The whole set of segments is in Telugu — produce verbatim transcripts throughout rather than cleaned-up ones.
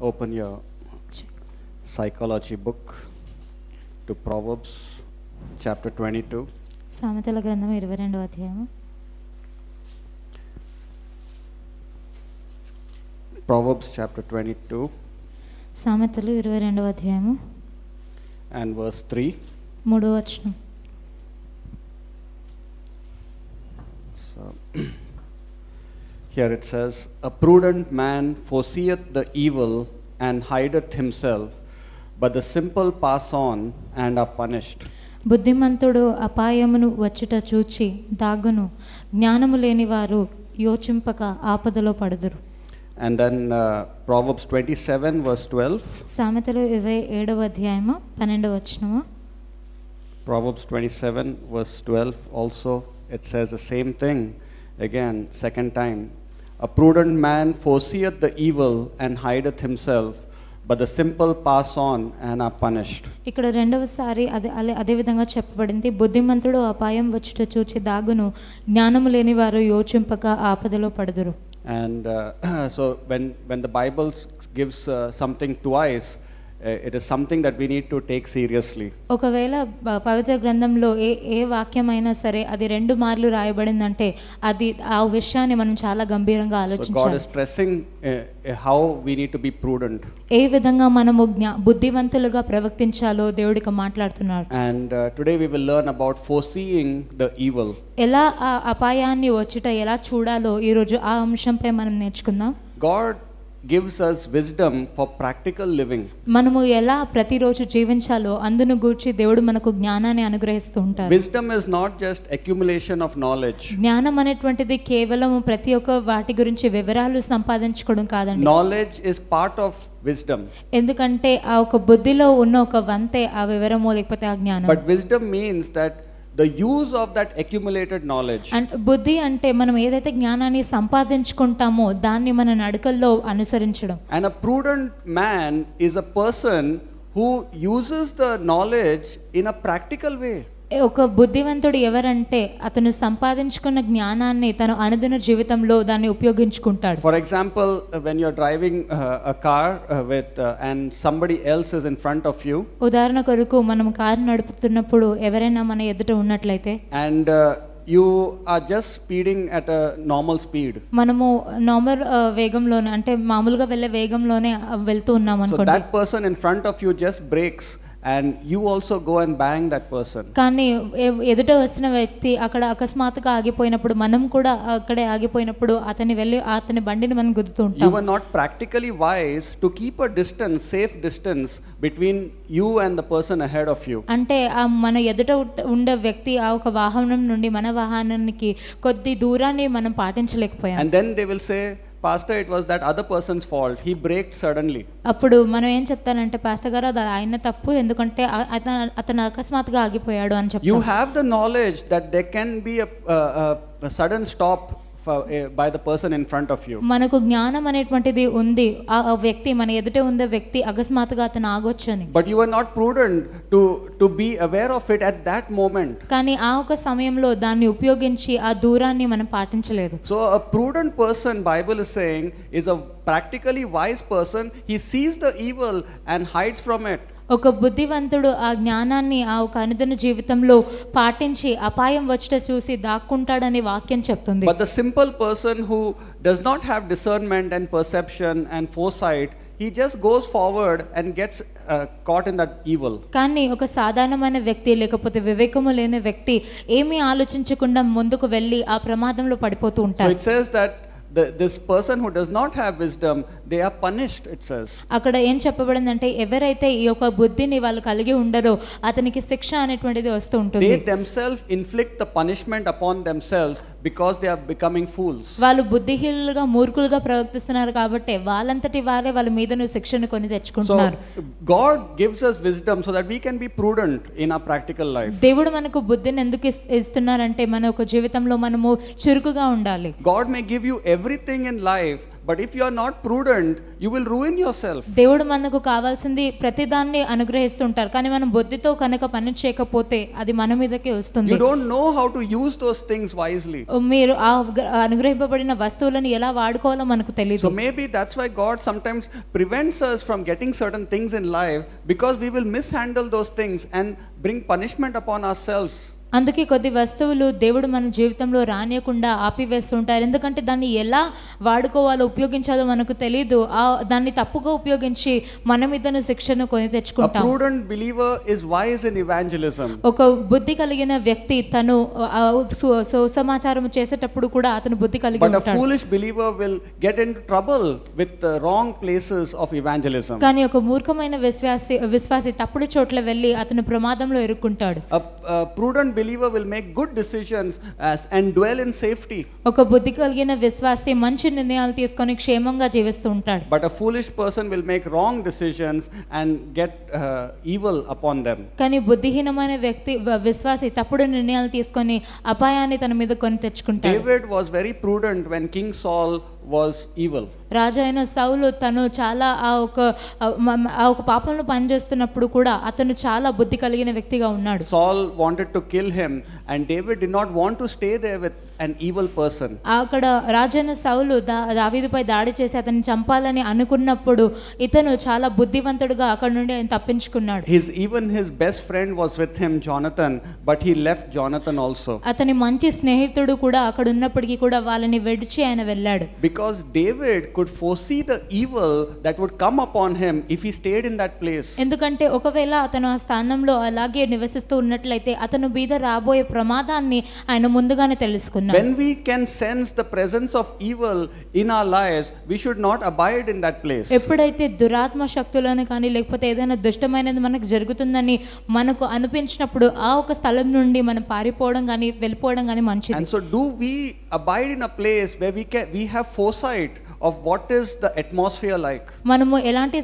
open your psychology book to Proverbs chapter twenty-two. సామెతల గ్రంథం ఇరవై రెండవ అధ్యాయము. Proverbs chapter twenty-two. సామెతలు ఇరవై రెండవ అధ్యాయము and verse three. మూడవ వచనం. So here it says, a prudent man foreseeth the evil and hideth himself, but the simple pass on and are punished. బుద్ధిమంతుడు అపాయమును వచ్చుట చూచి దాగును, జ్ఞానము లేని వారు యోచింపక ఆపదలో పడుదురు. And then uh, Proverbs twenty-seven verse twelve. సామెతలు ఇరవై ఏడవ అధ్యాయము పన్నెండవ వచనము. Proverbs twenty-seven verse twelve also it says the same thing again, second time. A prudent man foreseeth the evil and hideth himself, but the simple pass on and are punished. ఇక్కడ రెండవసారి అదే అదే విధంగా చెప్పబడింది, బుద్ధిమంతుడు అపాయం వచ్చుట చూచి దాగును, జ్ఞానము లేని వారు యోచింపక ఆపదలో పడుదురు. And uh, so when when the Bible gives uh, something twice, uh, it is something that we need to take seriously. ఒకవేళ పవిత్ర గ్రంథంలో ఏ ఏ వాక్యమైనా సరే అది రెండు మార్లు రాయబడిందంటే అది ఆ విషయాన్ని మనం చాలా గంభీరంగా ఆలోచించాలి. So God is stressing uh, how we need to be prudent. ఏ విధంగా మనము బుద్ధివంతులుగా ప్రవర్తించాలో దేవుడికి మాట్లాడుతున్నారు. And uh, today we will learn about foreseeing the evil. ఎలా ఆ అపాయాన్ని వచ్చుట ఎలా చూడాలో ఈ రోజు ఆ అంశంపై మనం నేర్చుకుందాం. God gives us wisdom for practical living. మనము ఎలా ప్రతిరోజు జీవించాలో అందును గూర్చి దేవుడు మనకు జ్ఞానాన్ని అనుగ్రహిస్తూ ఉంటారు. Wisdom is not just accumulation of knowledge. జ్ఞానం అనేటువంటిది కేవలం ప్రతి ఒక్క వాటి గురించి వివరాలు సంపాదించుకోవడం కాదండి. Knowledge is part of wisdom. ఎందుకంటే ఆ ఒక బుద్ధిలో ఉన్న ఒక వంతే ఆ వివరము లేకపోతే ఆ జ్ఞానం. But wisdom means that the use of that accumulated knowledge. And బుద్ధి అంటే మనం ఏదైతే జ్ఞానాన్ని సంపాదించుకుంటామో దాన్ని మన నడకల్లో అనుసరించడం. And a prudent man is a person who uses the knowledge in a practical way. ఒక బుద్ధివంతుడు ఎవరంటే అతను సంపాదించుకున్న జ్ఞానాన్ని తన అనుదిన జీవితంలో దాన్ని ఉపయోగించుకుంటాడు. For example, when you're driving uh, a car uh, with uh, and somebody else is in front of you. ఉదాహరణ కొరకు మనం కారు నడుపుతున్నప్పుడు ఎవరైనా మన ఎదుట ఉన్నట్లయితే and uh, you are just speeding at a normal speed. మనము నార్మల్ వేగంలోనే అంటే మామూలుగా వెళ్ళే వేగంలోనే వెళ్తూ ఉన్నాం అనుకోండి. So that person in front of you just brakes and you also go and bang that person. కానీ ఎదుట వస్తున్న వ్యక్తి అక్కడ అకస్మాత్తుగా ఆగిపోయినప్పుడు మనం కూడా అక్కడే ఆగిపోయినప్పుడు అతని వెళ్ళి అతని బండిని మనం గుద్దుతూ ఉంటాం. You were not practically wise to keep a distance, safe distance between you and the person ahead of you. అంటే మన ఎదుట ఉండే వ్యక్తి ఆ ఒక వాహనం నుండి మన వాహనానికి కొద్ది దూరాన్ని మనం పాటించలేకపోయాం. And then they will say, Pastor, it was that other person's fault. He braked suddenly. అప్పుడు మనం ఏం చెప్తానంటే పాస్టర్ గారు అది ఆయన తప్పు, ఎందుకంటే అతను అతను అకస్మాత్తుగా ఆగిపోయాడు అని చెప్తారు. You have the knowledge that there can be a, a, a sudden stop for, uh, by the person in front of you. మనకు జ్ఞానం అనేటువంటిది ఉంది, ఆ వ్యక్తి మన ఎదుటే ఉండే వ్యక్తి అకస్మాత్తుగా అతను ఆగొచ్చని. But you are not prudent to to be aware of it at that moment. కానీ ఆ ఒక సమయంలో దాన్ని ఉపయోగించి ఆ దూరాన్ని మనం పాటించలేదు. So a prudent person, Bible is saying, is a practically wise person. He sees the evil and hides from it. ఒక బుద్ధివంతుడు ఆ జ్ఞానాన్ని ఆ ఒక అనుదిన జీవితంలో పాటించి అపాయం వచ్చట చూసి దాక్కుంటాడని వాక్యం చెప్తుంది. But the simple person who does not have discernment and perception and foresight, he just goes forward and gets uh, caught in that evil. కానీ ఒక సాధారణమైన వ్యక్తి లేకపోతే వివేకము లేని వ్యక్తి ఏమీ ఆలోచించకుండా ముందుకు వెళ్ళి ఆ ప్రమాదంలో పడిపోతూ ఉంటాడు. So it says that The, this person who does not have wisdom, they are punished, it says. అక్కడ ఏం చెప్పబడిందంటే ఎవరైతే ఈ యొక్క బుద్ధిని వాళ్ళు కలిగి ఉండరో అతనికి శిక్ష అనేటువంటిది వస్తూ ఉంటుంది. They themselves inflict the punishment upon themselves because they are becoming fools. వాళ్ళు బుద్ధిహీనులుగా మూర్ఖులుగా ప్రవర్తిస్తున్నారు కాబట్టి వాళ్ళంతటి వారే వాళ్ళ మీదను శిక్షను కొని తెచ్చుకుంటున్నారు. So God gives us wisdom so that we can be prudent in our practical life. దేవుడు మనకు బుద్ధిని ఎందుకు ఇస్తున్నారంటే మన యొక్క జీవితంలో మనము చురుకుగా ఉండాలి. God may give you every everything in life, but if you are not prudent, you will ruin yourself. దేవుడు మనకు కావాల్సింది ప్రతిదాన్ని అనుగ్రహిస్తుంటారు, కానీ మనం బుద్ధితో కనుక పని చేయకపోతే అది మన మీదకే వస్తుంది. You don't know how to use those things wisely. మీరు ఆ అనుగ్రహింపబడిన వస్తువులను ఎలా వాడుకోవాలో మనకు తెలియదు. So maybe that's why God sometimes prevents us from getting certain things in life, because we will mishandle those things and bring punishment upon ourselves. అందుకే కొద్ది వస్తువులు దేవుడు మన జీవితంలో రానియకుండా ఆపివేస్తుంటారు, ఎందుకంటే దాన్ని ఎలా వాడుకోవాలో ఉపయోగించాలో మనకు తెలియదు. ఆ దాన్ని తప్పుగా ఉపయోగించి మన మీదను శిక్షను కొని తెచ్చుకుంటాం. A prudent believer is wise in evangelism. ఒక బుద్ధి కలిగిన వ్యక్తి తను సుసమాచారం చేసేటప్పుడు కూడా అతను బుద్ధి కలిగి ఉంటాడు. But a foolish believer will get into trouble with the wrong places of evangelism. కానీ ఒక మూర్ఖమైన విశ్వాసి విశ్వాసి తప్పుడు చోట్ల వెళ్ళి అతను ప్రమాదంలో ఇరుక్కుంటాడు. A prudent believer will make good decisions as, and dwell in safety. ఒక బుద్ధి కలిగిన విశ్వాసి మంచి నిర్ణయాలు తీసుకొని క్షేమంగా జీవిస్తూ ఉంటాడు. But a foolish person will make wrong decisions and get uh, evil upon them. కానీ బుద్ధిహీనమైన వ్యక్తి విశ్వాసి తప్పుడు నిర్ణయాలు తీసుకొని అపాయాన్ని తన మీద కొని తెచ్చుకుంటాడు. David was very prudent when King Saul was evil. రాజు అయిన సౌలు తను చాలా ఆ ఒక ఆ ఒక పాపంలో పనిచేస్తున్నప్పుడు కూడా అతను చాలా బుద్ధి కలిగిన వ్యక్తిగా ఉన్నాడు. Saul wanted to kill him and David did not want to stay there with an evil person. అక్కడ రాజైన సౌలు దావీదుపై దాడి చేసి అతన్ని చంపాలని అనుకున్నప్పుడు ఇతను చాలా బుద్ధివంతుడుగా అక్కడ నుండి ఆయన తప్పించుకున్నాడు. His even his best friend was with him, Jonathan, but he left Jonathan also. అతని మంచి స్నేహితుడు కూడా అక్కడ ఉన్నప్పటికీ కూడా వాళ్ళని విడిచి ఆయన వెళ్ళాడు. Because David could foresee the evil that would come upon him if he stayed in that place. ఎందుకంటే ఒకవేళ అతను ఆ స్థానంలో అలాగే నివసిస్తూ ఉన్నట్లయితే అతను మీద రాబోయే ప్రమాదాన్ని ఆయన ముందుగానే తెలుసుకున్నాడు. When we can sense the presence of evil in our lives, we should not abide in that place. ఎప్పుడైతే దురాత్మ శక్తులను కానీ లేకపోతే ఏదైనా దుష్టమైనది మనకు జరుగుతుందని మనకు అనిపించినప్పుడు ఆ ఒక స్థలం నుండి మనం పారిపోవడం కానీ వెళ్ళిపోవడం కానీ మంచిది. And so do we abide in a place where we can we have foresight of what is the atmosphere like? మనము ఎలాంటి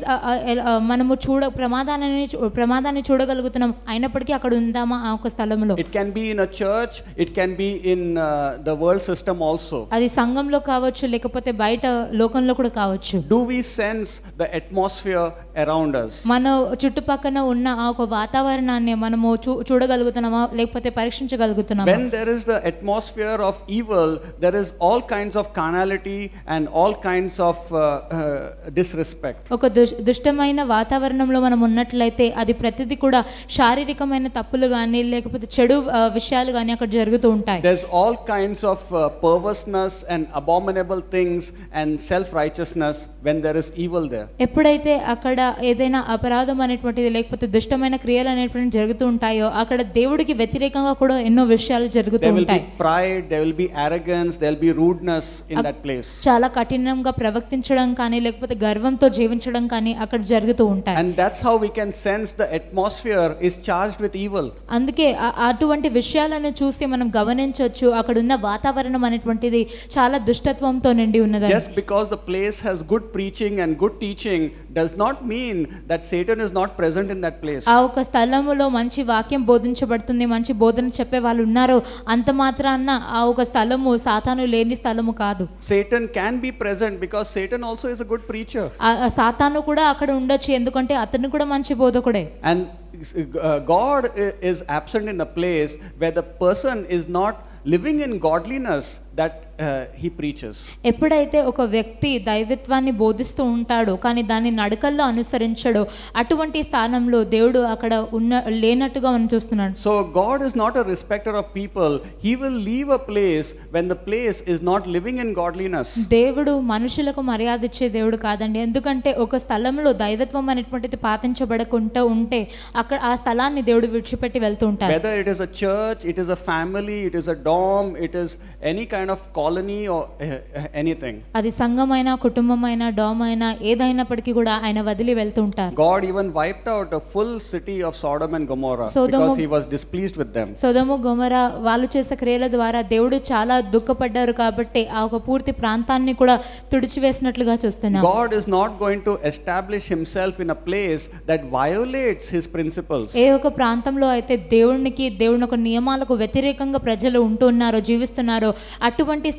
మనము చూడ ప్రమాదాన్ని ప్రమాదాన్ని చూడగలుగుతున్నాం అయినప్పటికీ అక్కడ ఉందామా ఆ ఒక స్థలంలో? It can be in a church, it can be in uh, the world system also. అది సంఘంలో కావచ్చు లేకపోతే బయట లోకంలో కూడా కావచ్చు. Do we sense the atmosphere around us? మన చుట్టుపక్కన ఉన్న ఆ ఒక వాతావరణాన్ని మనము చూడగలుగుతున్నామా లేకపోతే పరీక్షించగలుగుతున్నామా? When there is the atmosphere of evil, there is all kinds of carnality and all kinds of uh, uh, disrespect. ఒక దుష్టమైన వాతావరణంలో మనం ఉన్నట్లయితే అది ప్రతిదీ కూడా శారీరకమైన తప్పులు గాని లేకపోతే చెడు విషయాలు గాని అక్కడ జరుగుతూ ఉంటాయి. There's all kinds of uh, perverseness and abominable things and self righteousness when there is evil there. ఎప్పుడైతే అక్కడ ఏదైనా అపరాధం అనేటువంటిది లేకపోతే దుష్టమైన క్రియలు అనేటువంటివి జరుగుతూ ఉంటాయో అక్కడ దేవుడికి వ్యతిరేకంగా కూడా ఎన్నో విషయాలు జరుగుతూ ఉంటాయి. There will be pride, there will be arrogance, there will be rudeness in that place. చాలా కఠినంగా ప్రవర్తించడం కానీ లేకపోతే గర్వంతో జీవించడం కానీ అక్కడ జరుగుతూ ఉంటాయి. And that's how we can sense the atmosphere is charged with evil. అందుకే అటువంటి విషయాలను చూసి మనం గమనించవచ్చు అక్కడ ఉన్న వాతావరణం అనేటువంటిది చాలా దుష్టత్వంతో నిండి ఉన్నది. Just because the place has good preaching and good teaching does not mean that Satan is not present in that place. ఆ ఒక స్థలములో మంచి వాక్యం బోధించబడుతుంది, మంచి బోధన చెప్పే వాళ్ళు ఉన్నారు, అంత మాత్రాన ఆ ఒక స్థలము సాతాను లేని స్థలము కాదు. Satan can be present because Satan also is a good preacher. సాతాను కూడా అక్కడ ఉండొచ్చు ఎందుకంటే అతను కూడా మంచి బోధకుడే. And uh, God is absent in a place where the person is not living in godliness that uh, he preaches. ఎప్పుడైతే ఒక వ్యక్తి దైవత్వాన్ని బోధిస్తూ ఉంటాడో కానీ దాన్ని నడకల్లో అనుసరించడో అటువంటి స్థానంలో దేవుడు అక్కడ ఉన్న లేనట్టుగా మనం చూస్తున్నాడు. So God is not a respecter of people. He will leave a place when the place is not living in godliness. దేవుడు మనుషులకు మర్యాద ఇచ్చే దేవుడు కాదండి, ఎందుకంటే ఒక స్థలంలో దైవత్వం అనేటువంటిది పాటించబడకుండా ఉంటే అక్కడ ఆ స్థలాన్ని దేవుడు విడిచిపెట్టి వెళ్తూ ఉంటాడు. Whether it is a church, it is a family, it is a dorm, it is any kind of colony or uh, anything. అది సంఘమైనా కుటుంబమైనా డామ్ అయినా ఏదైనప్పటికీ కూడా ఆయన వదిలి వెళ్తూ ఉంటారు. God even wiped out a full city of Sodom and Gomorrah because he was displeased with them. సొదొమ గొమొర్రా వాళ్ళు చేసే క్రియల ద్వారా దేవుడు చాలా దుఃఖపడ్డారు కాబట్టి ఆ ఒక పూర్తి ప్రాంతాన్ని కూడా తుడిచివేసినట్లుగా చూస్తున్నాం. God is not going to establish himself in a place that violates his principles. ఏ ఒక ప్రాంతంలో అయితే దేవునికి దేవుని ఒక నియమాలకు వ్యతిరేకంగా ప్రజలు ఉంటున్నారో జీవిస్తున్నారో అటువంటి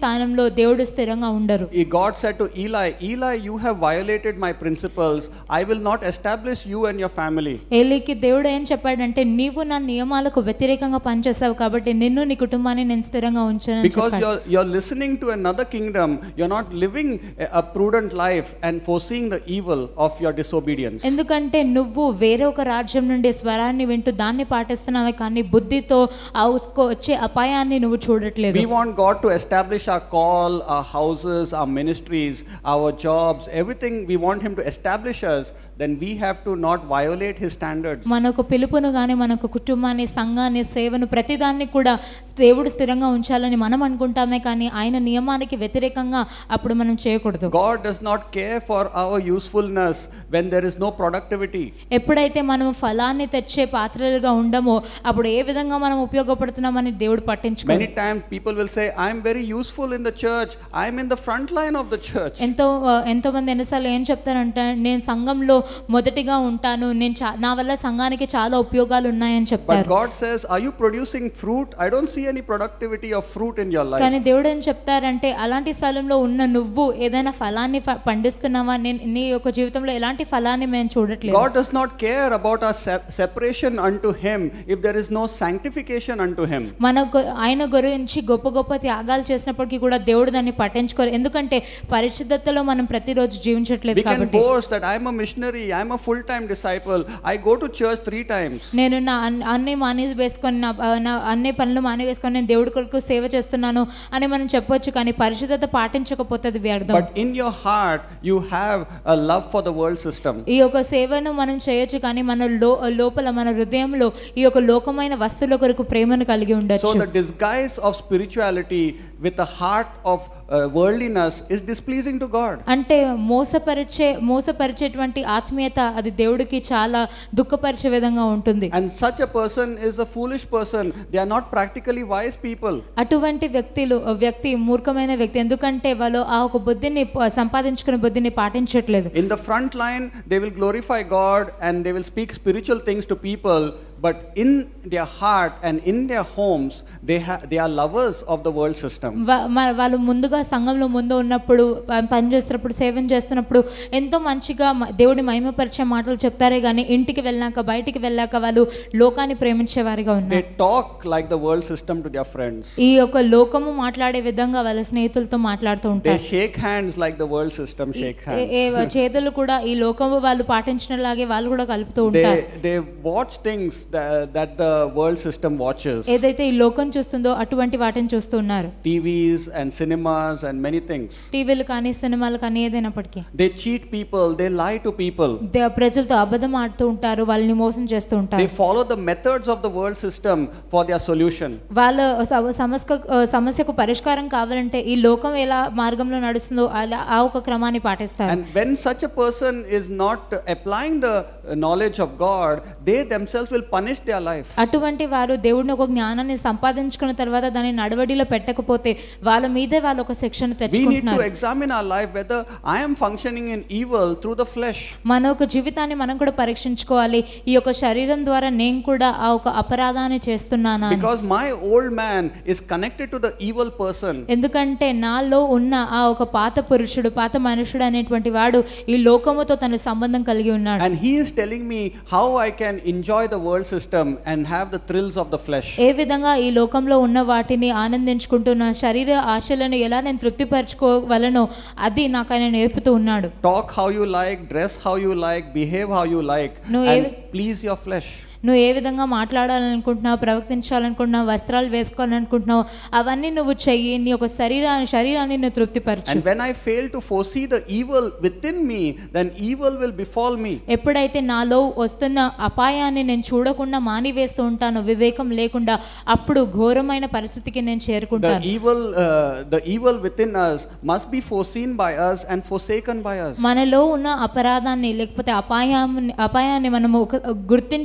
స్థానంలో దేవుడు స్థిరంగా ఉండరు. God said to Eli, Eli, you have violated my principles. I will not establish you and your family. ఏలీకి దేవుడు ఏం చెప్పాడంటే, నీవు నా నియమాలకు వ్యతిరేకంగా పనిచేసావు కాబట్టి నిన్ను నీ కుటుంబాన్ని నేను స్థిరంగా ఉంచానని Because చెప్పాడు. you're you're listening to another kingdom, you're not living a, a prudent life and foreseeing the evil of your disobedience. ఎందుకంటే నువ్వు వేరే ఒక రాజ్యం నుండి స్వరాన్ని వింటూ దాన్ని పాటిస్తున్నావే కానీ బుద్ధితో ఆ ఉత్కో- వచ్చే అపాయాన్ని నువ్వు చూడట్లేదు. We want God to establish our call, our houses, our ministries, our jobs, everything. We want Him to establish us. Then we have to not violate His standards. మనకు పిలుపును గాని మనకు కుటుంబాన్ని, సంఘాన్ని, సేవను ప్రతిదాన్ని కూడా దేవుడు స్థిరంగా ఉంచాలని మనం అనుకుంటామే కానీ ఆయన నియమానికి వ్యతిరేకంగా అప్పుడు మనం చేయకూడదు. God does not care for our usefulness when there is no productivity. ఎప్పుడైతే మనం ఫలాన్ని తెచ్చే పాత్రలుగా ఉండమో అప్పుడు ఏ విధంగా మనం ఉపయోగపడుతున్నామని దేవుడు పట్టించుకోడు. Many times people will say, I am very useful in the church. I am in the front line of the church. ఎంతో ఎంతో మంది ఎన్నిసార్లు ఏం చెప్తారంటే, నేను సంఘంలో మొదటిగా ఉంటాను, నేను చా- నా వల్ల సంఘానికి చాలా ఉపయోగాలు ఉన్నాయని But చెప్తారు. God says, are you producing fruit? I don't see any productivity of fruit in your life. కానీ దేవుడు ఏం చెప్తారంటే, అలాంటి స్థలంలో ఉన్న నువ్వు ఏదైనా ఫలాన్ని ఫ- పండిస్తున్నావా, నేను నీ యొక్క జీవితంలో ఎలాంటి ఫలాన్ని మేము చూడట్లేదు. God does not care about our se- separation unto Him if there is no sanctification unto Him. మన గు- ఆయన గురించి గొప్ప గొప్ప త్యాగాలు చేసినప్పటికీ కూడా దేవుడు దాన్ని పట్టించుకోరు. ఎందుకంటే పరిశుద్ధతలో మనం ప్రతిరోజు జీవించట్లేదు We can కాబట్టి. boast that I am a missionary, I am a full-time disciple, I go to church three times. నేను నా అన్- అన్ని మాని వేసుకొని నా నా అన్ని పనులు మాని వేసుకొని నేను దేవుడి కొరకు సేవ చేస్తున్నాను అని మనం చెప్పొచ్చు కానీ పరిశుద్ధత పాటించకపోతే అది వ్యర్థం. But in your heart you have a love for the world system. ఈ యొక్క సేవను మనం చేయొచ్చు కానీ మన లో లోపల మన హృదయంలో ఈ యొక్క లోకమైన వస్తువుల కొరకు ప్రేమను కలిగి So ఉండొచ్చు. the disguise of spirituality with a heart of uh, worldliness is displeasing to God. అంటే మోసపరిచే మోసపరిచేటువంటి ఆత్మీయత అది దేవుడికి చాలా దుఃఖపరిచే విధంగా ఉంటుంది. And such a person is a foolish person. They are not practically wise people. అటువంటి వ్యక్తులు వ్యక్తి మూర్ఖమైన వ్యక్తి, ఎందుకంటే వాళ్ళు ఆ ఒక బుద్ధిని ప- సంపాదించుకునే బుద్ధిని పాటించట్లేదు. In the front line, they will glorify God and they will speak spiritual things to people, but in their heart and in their homes, they ha- they are lovers of the world system. వా- మ- వాళ్ళు ముందుగా సంఘంలో ముందు ఉన్నప్పుడు ప- పని చేస్తున్నప్పుడు సేవన చేస్తున్నప్పుడు ఎంతో మంచిగా మ- దేవుడి మహిమపరిచే మాటలు చెప్తారే కానీ ఇంటికి వెళ్ళాక బయటికి వెళ్ళాక వాళ్ళు లోకాన్ని ప్రేమించే వారిగా They ఉన్నారు. talk like the world system to their friends. ఈ యొక్క లోకము మాట్లాడే విధంగా వాళ్ళ స్నేహితులతో మాట్లాడుతూ They ఉంటారు. shake hands like the world system shake A- A hands. చేతులు కూడా ఈ లోకము వాళ్ళు పాటించినలాగే వాళ్ళు కూడా కలుపుతూ ఉంటారు. They they watch things that, that the world system watches. ఏదైతే ఈ లోకం చూస్తుందో అటువంటి వాటిని చూస్తూ ఉన్నారు. T Vs and cinemas and many things. టీవీలు కానీ సినిమాలు కానీ ఏదైనప్పటికీ They cheat people, they lie to people. దే- ప్రజలతో అబద్ధం ఆడుతూ ఉంటారు, వాళ్ళని మోసం చేస్తూ They ఉంటారు. follow the methods of the world system for their solution. వాళ్ళ సమ- సమస్య సమస్యకు పరిష్కారం కావాలంటే ఈ లోకం ఎలా మార్గంలో నడుస్తుందో అలా ఆ ఒక క్రమాన్ని పాటిస్తారు. And when such a person is not applying the knowledge of God, they themselves will punish their life. అటువంటి వారు దేవుడిని ఒక జ్ఞానాన్ని సంపాదించుకున్న తర్వాత దాన్ని నడవడిలో పెట్టకపోతే వాళ్ళ మీదే వాళ్ళు ఒక శిక్షణ We need to తెచ్చుకుంటున్నారు. examine our life whether I am functioning in evil through the flesh. మన ఒక జీవితాన్ని మనం కూడా పరీక్షించుకోవాలి. ఈ యొక్క శరీరం ద్వారా నేను కూడా ఆ ఒక అపరాధాన్ని చేస్తున్నానా అని. Because my old man is connected to the evil person. ఎందుకంటే నాలో ఉన్న ఆ ఒక పాత పురుషుడు పాత మనుషుడు అనేటువంటి వాడు ఈ లోకముతో తన సంబంధం కలిగి ఉన్నాడు. And he is telling me how I can enjoy the world system and have the thrills of the flesh. ఏ విధంగా ఈ లోకంలో ఉన్న వాటిని ఆనందించుకుంటున్న శరీర ఆశలను ఎలా నేను తృప్తిపరచుకోవలనో అది నాకు ఆయన నేర్పుతూ ఉన్నాడు. Talk how you like, dress how you like, behave how you like, No, and ev- please your flesh. నువ్వు ఏ విధంగా మాట్లాడాలనుకుంటున్నావు, ప్రవర్తించాలనుకుంటున్నావు, వస్త్రాలు వేసుకోవాలనుకుంటున్నావు, అవన్నీ నువ్వు చెయ్యి. నీ యొక్క శరీరాన్ని శరీరాన్ని నువ్వు తృప్తిపరచు. And when I fail to foresee the evil within me, then evil will befall me. ఎప్పుడైతే నాలో వస్తున్న అపాయాన్ని నేను చూడకుండా మానివేస్తూ ఉంటానో వివేకం లేకుండా, అప్పుడు ఘోరమైన పరిస్థితికి నేను The చేరుకుంటాను. evil, uh, the evil within us must be foreseen by us and forsaken by us. మనలో ఉన్న అపరాధాన్ని లేకపోతే అపాయాన్ని అపాయాన్ని మనము ఒక- గుర్తించి దాన్ని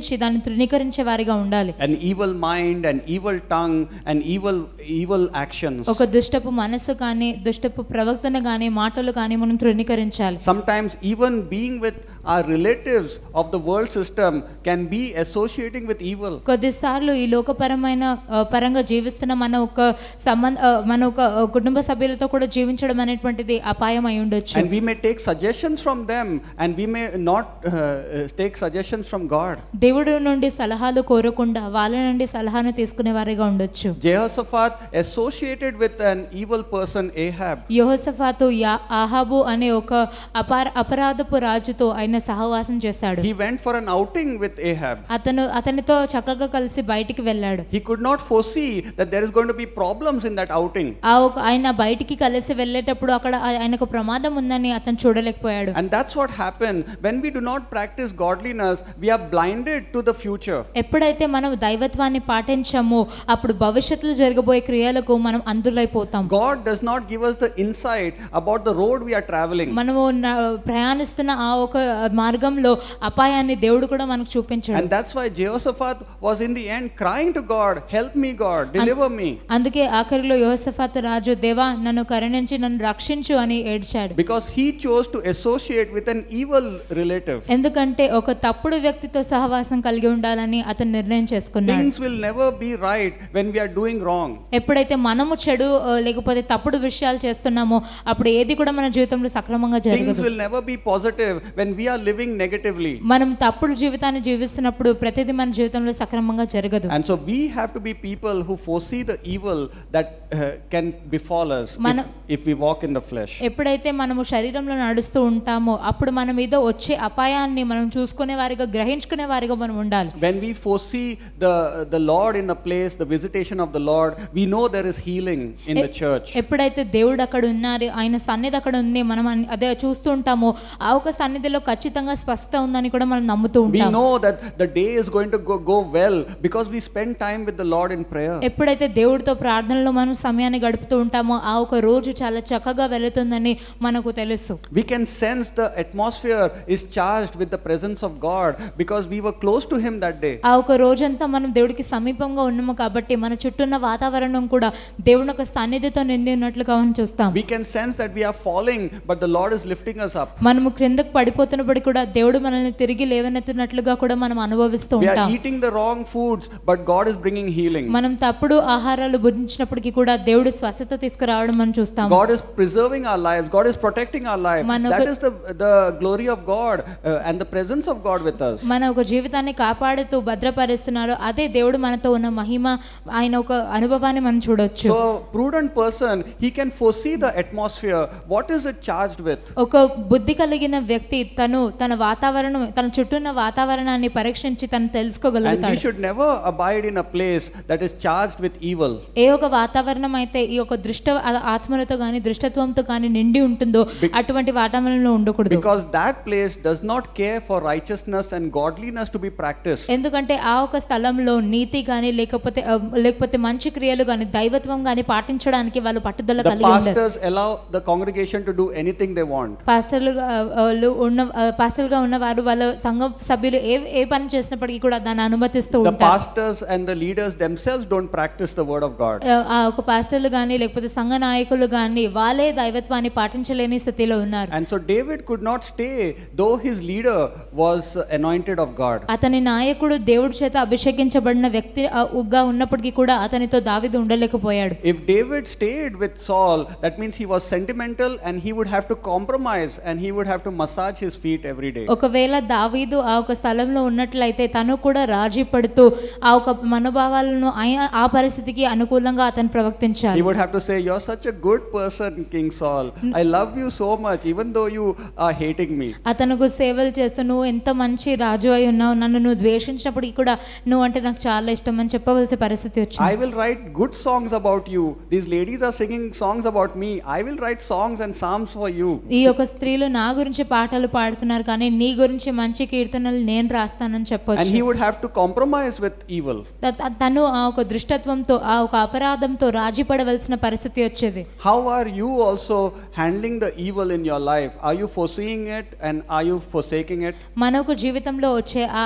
తృణీకరించే వారిగా ఉండాలి. An evil mind, an evil tongue, and evil evil actions. ఒక దుష్టపు మనస్సు కానీ దుష్టపు ప్రవర్తన కానీ మాటలు కానీ మనం తృణీకరించాలి. Sometimes even being with our relatives of the world system can be associating with evil. కొద్దిసార్లు ఈ లోకపరమైన ఆ, పరంగా జీవిస్తున్న మన ఒక సంబంధ ఆ, మన ఒక ఆ, కుటుంబ సభ్యులతో కూడా జీవించడం అనేటువంటిది అపాయం అయి ఉండొచ్చు. And we may take suggestions from them, and we may not uh, uh, take suggestions from God. దేవుడు నుండి సలహాలు కోరకుండా వాళ్ళ నుండి సలహాను తీసుకునే వారిగా ఉండొచ్చు. Jehoshaphat associated with an evil person, Ahab. యెహోషాఫాతు యా- ఆహాబు అనే ఒక అపార అపరాధపు రాజుతో ఆయన సహవాసం చేశాడు. He went for an outing with Ahab. అతను అతనితో చక్కగా కలిసి బయటికి వెళ్ళాడు. He could not foresee that there is going to be problems in that outing. ఆ ఒక ఆయన బయటికి కలిసి వెళ్ళేటప్పుడు అక్కడ ఆ- ఆయనకు ప్రమాదం ఉందని అతను చూడలేకపోయాడు. And that's what happened when we do not practice godliness. We are blinded to the future. ఎప్పుడైతే మనం దైవత్వాన్ని పాటించామో అప్పుడు భవిష్యత్తులో జరగబోయే క్రియలకు మనం అందులైపోతాం. God does not give us the insight about the road we are traveling. మనము న- ప్రయాణిస్తున్న ఆ ఒక మార్గంలో అపాయాన్ని దేవుడు కూడా మనకు చూపించాడు. And that's why Jehoshaphat was in the end crying to God, help me God, deliver me. అందుకే ఆఖరిలో యెహోషాఫాతు రాజు దేవా నన్ను కరుణించి నన్ను రక్షించు అని ఏడ్చాడు. Because he chose to associate with an evil relative. ఎందుకంటే ఒక తప్పుడు వ్యక్తితో సహవాసం కలిగి ఉండాలని అతను నిర్ణయం చేసుకున్నాడు. Things will never be right when we are doing wrong. ఎప్పుడైతే మనము చెడు ఆ, లేకపోతే తప్పుడు విషయాలు చేస్తున్నామో అప్పుడు ఏది కూడా మన జీవితంలో సక్రమంగా Things జరగదు. will never be positive when we are living negatively. మనం తప్పుడు జీవితాన్ని జీవిస్తున్నప్పుడు ప్రతిదీ మన జీవితంలో సక్రమంగా జరగదు. And so we have to be people who foresee the evil that uh, can befall us Mana- if, if we walk in the flesh. ఎప్పుడైతే మనము శరీరంలో నడుస్తూ ఉంటామో అప్పుడు మన మీద వచ్చే అపాయాన్ని మనం చూసుకునే వారిగా గ్రహించుకునే వారిగా మనం ఉండాలి. When we foresee the the Lord in a place, the visitation of the Lord, we know there is healing in the church. ఎప్పుడైతే దేవుడు అక్కడ ఉన్నారు ఆయన సన్నిధి అక్కడ ఉంది మనం అన్- అదే చూస్తూ ఉంటామో ఆ ఒక సన్నిధిలో ఖచ్చితంగా స్వస్థ ఉందని కూడా మనం నమ్ముతూ We ఉంటాం. know that the day is going to go, go well because we spend time with the Lord in prayer. ఎప్పుడైతే దేవుడితో ప్రార్థనలో మనం సమయాన్ని గడుపుతూ ఉంటామో ఆ ఒక రోజు చాలా చక్కగా వెళుతుందని మనకు తెలుసు. We can sense the atmosphere is charged with the presence of God because we were close to Him that day. ఆ ఒక రోజంతా మనం దేవుడికి సమీపంగా ఉన్నాము కాబట్టి మన చుట్టూ ఉన్న వాతావరణం కూడా దేవుని యొక్క సన్నిధితో నిండి ఉన్నట్లుగా మనం చూస్తాం. We can sense that we are falling, but the Lord is lifting us up. మనము క్రిందకు పడిపోతున్నప్పుడు కూడా దేవుడు మనల్ని తిరిగి లేవనెత్తినట్లుగా కూడా మనం అనుభవిస్తూ We are ఉంటాం. eating the wrong foods, but God is bringing healing. మనం తప్పుడు ఆహారాలు భుజించినప్పటికీ కూడా దేవుడు స్వస్థత తీసుకురావడం మనం చూస్తాం. God is preserving our lives. God is protecting our life. మనకు- That is the the glory of God uh, and the presence of God with us. మన ఒక జీవితాన్ని కాపాడుతూ భద్రపరుస్తున్నాడు అదే దేవుడు మనతో ఉన్న మహిమ ఆయన ఒక అనుభవాన్ని మనం చూడొచ్చు. So prudent person, he can foresee the atmosphere. What is it charged with? ఒక బుద్ధి కలిగిన వ్యక్తి తను తన వాతావరణం తన చుట్టూ ఉన్న వాతావరణాన్ని పరీక్షించి తను And we తెలుసుకోగలుగుతాడు. should never abide in a place that is charged with evil. ఏ ఒక వాతావరణం అయితే ఈ ఒక దృష్ట ఆ- ఆత్మలతో కానీ దృష్టత్వంతో కానీ నిండి ఉంటుందో అటువంటి వాతావరణంలో ఉండకూడదు. Because that place does not care for righteousness and godliness to be practiced. ఎందుకంటే ఆ ఒక స్థలంలో నీతి కానీ లేకపోతే ఆ, లేకపోతే మంచి క్రియలు కానీ దైవత్వం కానీ పాటించడానికి వాళ్ళు పట్టుదల The కలిగి ఉండరు. pastors allow the congregation to do anything they want. పాస్టర్లుగా ఆ, వాళ్ళు ఉన్న ఆ, పాస్టర్లుగా ఉన్న వారు వాళ్ళ సంఘ సభ్యులు ఏ ఏ పని చేసినప్పటికీ కూడా దాన్ని అనుమతిస్తూ The ఉంటారు. pastors and the leaders themselves don't practice the word of God. ఆ, ఆ ఒక పాస్టర్లు కానీ లేకపోతే సంఘ నాయకులు కానీ వాళ్ళే దైవత్వాన్ని పాటించలేని స్థితిలో ఉన్నారు. And so David could not stay though his leader was anointed of God. అతని నాయకుడు దేవుడి చేత అభిషేకించబడిన వ్యక్తి ఆ, గా ఉన్నప్పటికీ కూడా అతనితో దావీదు ఉండలేకపోయాడు. If David stayed with Saul, that means he was sentimental and he would have to compromise and he would have to massage his feet every day. ఒకవేళ దావీదు ఆ ఒక స్థలంలో ఉన్నట్లయితే తను కూడా రాజీ పడుతూ ఆ ఒక మనోభావాలను ఆయన- ఆ పరిస్థితికి అనుకూలంగా అతను ప్రవర్తించాలి. He would have to say, "You're such a good person, King Saul. I love you so much, even though you are hating me." అతనుకు సేవలు చేస్తూ నువ్వు ఎంత మంచి రాజు అయి ఉన్నావు నన్ను నువ్వు ద్వేషించినప్పటికీ కూడా నువ్వు అంటే నాకు చాలా ఇష్టం అని చెప్పవలసిన పరిస్థితి వచ్చింది. I will write good songs about you. These ladies are singing songs about me. I will write songs and psalms for you. ఈ యొక్క స్త్రీలు నా గురించి పాటలు పాడుతున్నారు కానీ నీ గురించి మంచి కీర్తనలు నేను రాస్తానని And he చెప్పొచ్చు. would have to compromise with evil. త- త- తను ఆ ఒక దృష్టత్వంతో ఆ ఒక అపరాధంతో రాజీ పడవలసిన పరిస్థితి వచ్చేది. How are you also handling the evil in your life? Are you foreseeing it and are you forsaking it? మన ఒక జీవితంలో వచ్చే ఆ అపరాధం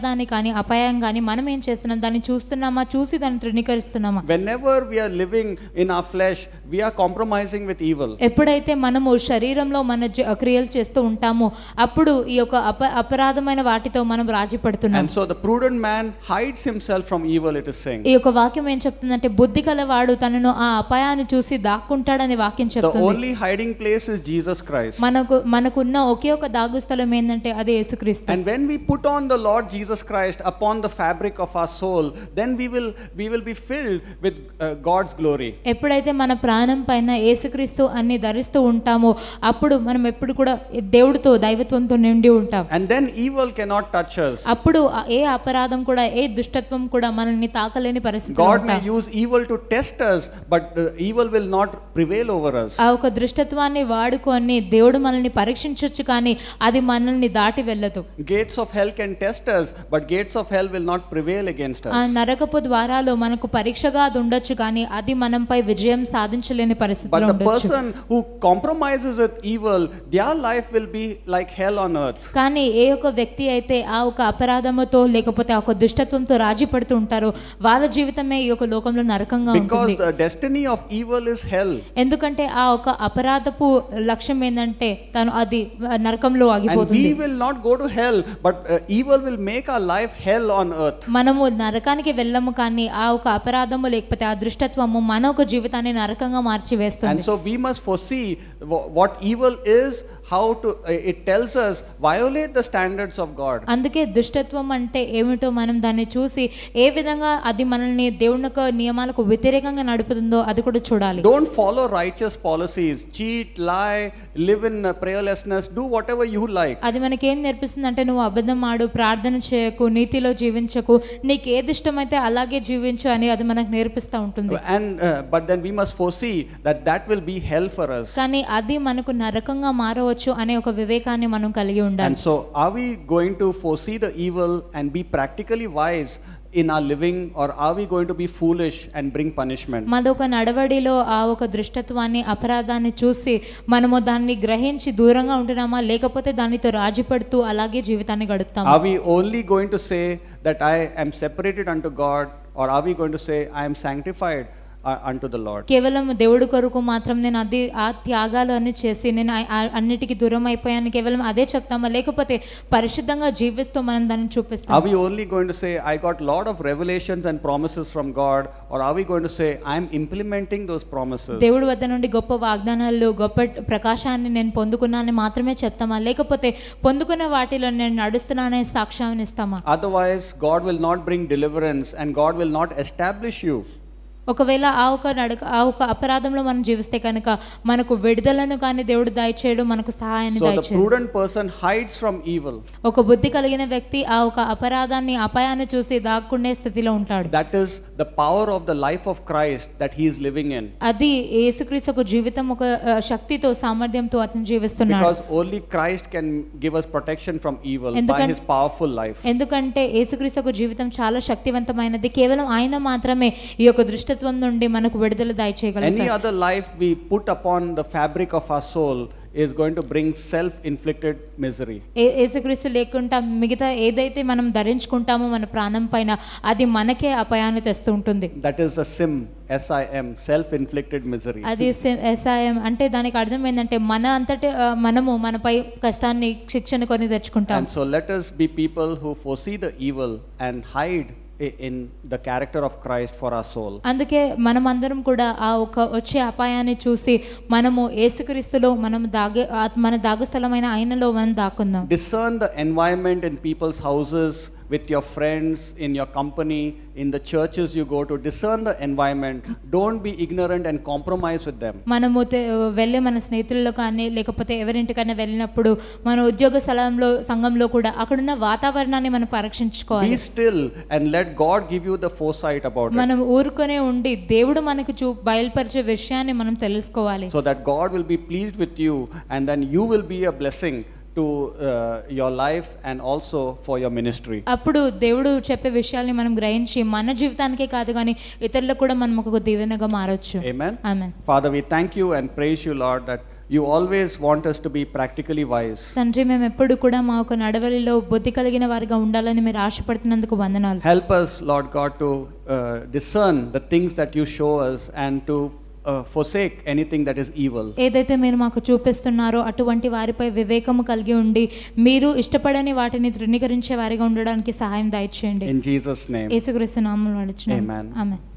అపరాధాన్ని కానీ అపాయం కానీ మనం ఏం చేస్తున్నాం, దాన్ని చూస్తున్నామా, చూసి దాన్ని తృణీకరిస్తున్నామా? Whenever we are living in our flesh, we are compromising with evil. ఎప్పుడైతే మనము శరీరంలో మన జ- క్రియలు చేస్తూ ఉంటామో అప్పుడు ఈ యొక్క అప అపరాధమైన వాటితో మనం రాజీ పడుతున్నాం. And so the prudent man hides himself from evil, it is saying. ఈ యొక్క వాక్యం ఏం చెప్తుందంటే బుద్ధి కలవాడు తనను ఆ అపాయాన్ని చూసి దాక్కుంటాడని వాక్యం The చెప్తుంది. only hiding place is Jesus Christ. మనకు మనకున్న ఒకే ఒక దాగు స్థలం ఏంటంటే అది యేసుక్రీస్తు. And when we put on the Lord Jesus Christ upon the fabric of our soul, then we will we will be filled with uh, God's glory. ఎప్పుడైతే మన ప్రాణం పైన యేసుక్రీస్తు అన్ని ధరిస్తూ ఉంటామో అప్పుడు మనం ఎప్పుడు కూడా దేవుడితో దైవత్వంతో నిండి ఉంటాం. And then evil cannot touch us. అప్పుడు ఆ- ఏ అపరాధం కూడా ఏ దుష్టత్వం కూడా మనల్ని తాకలేని పరిస్థితిలో God may ఉంటాం. use evil to test us, but uh, evil will not prevail over us. ఆ ఒక దృష్టత్వాన్ని వాడుకొని దేవుడు మనల్ని పరీక్షించొచ్చు కానీ అది మనల్ని దాటి వెళ్ళదు. Gates of hell can test us, but gates of hell will not prevail against ఆ us. నరకపు ద్వారాలు మనకు పరీక్షగా అది ఉండొచ్చు కానీ అది మనపై విజయం సాధించలేని But పరిస్థితిలో the ఉండొచ్చు. person who compromises with evil, their life will be like hell on earth. కానీ ఏ ఒక వ్యక్తి అయితే ఆ ఒక అపరాధముతో లేకపోతే ఆ ఒక దుష్టత్వంతో రాజీ పడుతూ ఉంటారో వాళ్ళ జీవితమే ఈ యొక్క లోకంలో నరకంగా Because ఉంటుంది. the destiny of evil is hell. ఎందుకంటే ఆ ఒక అపరాధపు లక్ష్యం ఏంటంటే తను అది నరకంలో And ఆగిపోతుంది. we will not go to hell, but uh, evil will make our life hell on earth. మనము నరకానికి వెళ్ళము కానీ ఆ ఒక అపరాధము లేకపోతే ఆ దృష్టత్వము మన ఒక జీవితాన్ని నరకంగా మార్చి And వేస్తుంది. so we must foresee wh- what evil is, how to, uh, it tells us, violate the standards of God. అందుకే దుష్టత్వం అంటే ఏమిటో మనం దాన్ని చూసి ఏ విధంగా అది మనల్ని దేవుని యొక్క నియమాలకు వ్యతిరేకంగా నడుపుతుందో అది కూడా చూడాలి. Don't follow righteous policies, cheat, lie, live in uh, prayerlessness, do whatever you like. అది మనకేం నేర్పిస్తుంది అంటే నువ్వు అబద్ధం ఆడు, ప్రార్థన చేయకు, నీతిలో జీవించకు, నీకు ఏది ఇష్టమైతే అలాగే జీవించు అని అది మనకు నేర్పిస్తూ ఉంటుంది. And uh, but then we must foresee that that will be hell for us. కానీ అది మనకు నరకంగా మారవచ్చు అనే ఒక వివేకాన్ని మనం కలిగి And ఉండాలి. so are we going to foresee the evil and be practically wise in our living, or are we going to be foolish and bring punishment? మరొక నడవడిలో ఆ ఒక దృష్టత్వాన్ని అపరాధాన్ని చూసి మనము దాన్ని గ్రహించి దూరంగా ఉంటున్నామా లేకపోతే దానితో రాజీ పడుతూ అలాగే జీవితాన్ని గడుపుతామా? Are we only going to say that I am separated unto God, or are we going to say I am sanctified uh, unto the Lord? కేవలం దేవుడి కొరకు మాత్రం నేను అది ఆ త్యాగాలు అన్ని చేసి నేను ఆ- ఆ అన్నిటికీ దూరం అయిపోయాను కేవలం అదే చెప్తామా లేకపోతే పరిశుద్ధంగా జీవిస్తూ మనం దాన్ని చూపిస్తాం? Are we only going to say I got lot of revelations and promises from God, or are we going to say I am implementing those promises? దేవుడి వద్ద నుండి గొప్ప వాగ్దానాలు గొప్ప ప్రకాశాన్ని నేను పొందుకున్నానని మాత్రమే చెప్తామా లేకపోతే పొందుకున్న వాటిలో నేను నడుస్తున్నాననే సాక్ష్యాన్ని ఇస్తామా? Otherwise God will not bring deliverance and God will not establish you. ఒకవేళ ఆ ఒక నడక ఆ ఒక అపరాధంలో మనం జీవిస్తే కనుక మనకు విడుదలను కానీ దేవుడు దయచేయడు, మనకు సహాయాన్ని So the దయచేయడు. prudent person hides from evil. ఒక బుద్ధి కలిగిన వ్యక్తి ఆ ఒక అపరాధాన్ని అపాయాన్ని చూసి దాక్కునే స్థితిలో ఉంటాడు. That is the power of the life of Christ that he is living in. అది యేసుక్రీస్తు ఒక జీవితం ఒక ఆ, శక్తితో సామర్థ్యంతో అతను జీవిస్తున్నాడు. Because only Christ can give us protection from evil by ఎందుకన్- his powerful life. ఎందుకంటే యేసుక్రీస్తు ఒక జీవితం చాలా శక్తివంతమైనది, కేవలం ఆయన మాత్రమే ఈ యొక్క దృష్టత్వం నుండి మనకు విడుదల Any దయచేయగలుగుతాడు. other life we put upon the fabric of our soul is going to bring self-inflicted misery. ఏ- యేసుక్రీస్తు లేకుండా మిగతా ఏదైతే మనం ధరించుకుంటామో మన ప్రాణం పైన అది మనకే అపాయాన్ని తెస్తూ ఉంటుంది. That is a sim, S I M, self-inflicted misery. అది ఎస్ఐఎం అంటే దానికి అర్థం ఏంటంటే మన అంతటే ఆ, మనము మనపై కష్టాన్ని శిక్షను కొని తెచ్చుకుంటాం. And so let us be people who foresee the evil and hide i- in the character of Christ for our soul. అందుకే మనమందరం కూడా ఆ ఒక వచ్చే అపాయాన్ని చూసి మనము యేసుక్రీస్తులో మనం దాగే ఆ మన దాగు స్థలమైన ఆయనలో మనం దాక్కుందాం. Discern the environment in people's houses, with your friends, in your company, in the churches you go to. Discern the environment. Don't be ignorant and compromise with them. మనము తె- వెళ్ళే మన స్నేహితుల్లో కానీ లేకపోతే ఎవరింటికైనా వెళ్ళినప్పుడు మన ఉద్యోగ స్థలంలో సంఘంలో కూడా అక్కడున్న వాతావరణాన్ని మనం Be పరీక్షించుకోవాలి. still and let God give you the foresight about it, మనం ఊరుకొనే ఉండి దేవుడు మనకు చూ బయలుపరిచే విషయాన్ని మనం తెలుసుకోవాలి. so that God will be pleased with you, and then you will be a blessing to uh, your life and also for your ministry. అప్పుడు దేవుడు చెప్పే విషయాల్ని మనం గ్రహించి మన జీవితానికే కాదు కానీ ఇతరులకు కూడా మనం ఒక దీవెనగా మారొచ్చు. Amen. Amen. Father, we thank you and praise you, Lord, that you always want us to be practically wise. తండ్రి మేము ఎప్పుడు కూడా మా యొక్క నడవలిలో బుద్ధి కలిగిన వారిగా ఉండాలని మీరు ఆశపడుతున్నందుకు వందనాలు. Help us, Lord God, to uh, discern the things that you show us and to uh, forsake anything that is evil. ఏదైతే మీరు మాకు చూపిస్తున్నారో అటువంటి వారిపై వివేకము కలిగి ఉండి మీరు ఇష్టపడని వాటిని తృణీకరించే వారిగా ఉండడానికి సహాయం దయచేయండి. In Jesus' name. యేసుక్రీస్తు నామములో అడుగుచున్నాము. Amen. ఆమేన్.